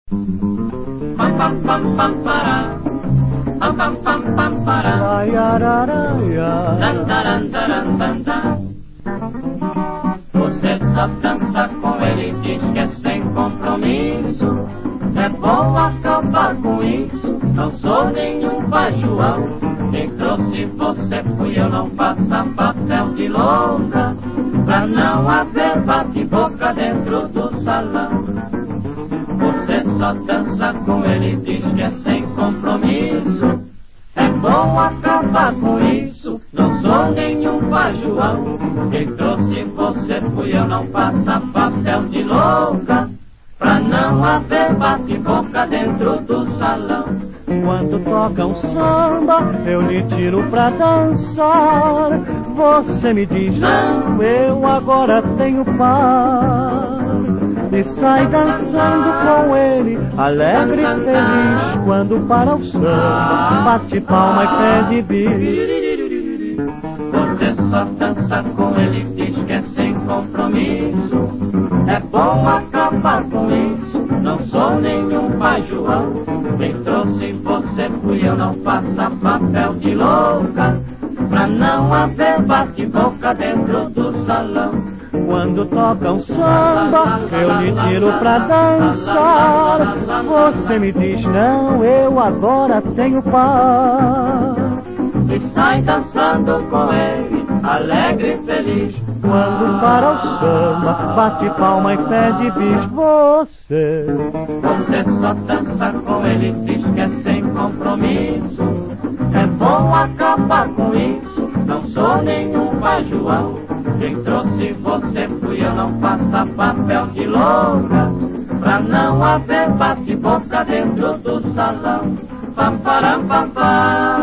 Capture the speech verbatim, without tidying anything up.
Pam pam pam pam para. Pam pam pam pam para. Ai, araraia. Dan dan dan dan dan. Você só dança com ele, diz que é sem compromisso. É bom acabar com isso. Não sou nenhum Pai João. Quem trouxe você fui eu, não faça papel de louca. Pra não haver bate-boca dentro do salão. Você só dança com ele, diz que é sem compromisso. É bom acabar com isso. Não sou nenhum Pai João. Quem trouxe você fui eu, não faça papel de louca. Pra não haver bate-boca dentro do salão. Quando toca um samba, eu lhe tiro pra dançar. Você me diz, não, eu agora tenho par. E sai dançando com ele, alegre e feliz. Quando para o samba, bate palma e pede bis. Você só dança com ele, diz que é sem compromisso. É bom acabar com isso. Não sou nenhum Pai João. Quem trouxe você fui eu, não faça papel de louca. Pra não haver bate-boca dentro do salão. Quando toca um samba, eu lhe tiro pra dançar. Você me diz, não, eu agora tenho par. E sai dançando com ele, alegre e feliz. Quando para o samba, bate palma e pede bis. Você, você só dança com ele, diz que é sem compromisso. É bom acabar com isso. Não sou nenhum Pai João. Quem trouxe você fui eu, não faça papel de louca. Pra não haver bate-boca dentro do salão. Pam param pam pam.